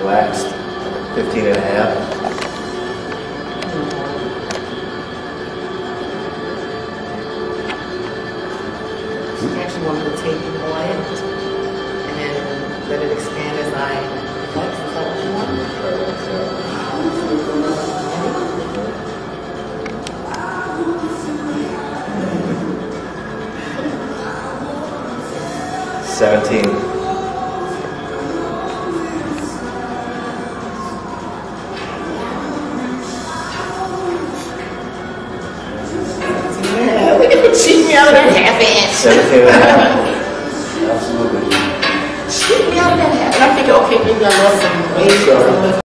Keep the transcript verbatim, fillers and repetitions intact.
relaxed. fifteen and a half. You actually want to take it all in and then let it expand as I flex. Is that what you want? seventeen. Yeah, look at you cheat me out of that half inch. seventeen and a half. Absolutely. Cheat me out of that half. And I think, okay, maybe I lost some weight.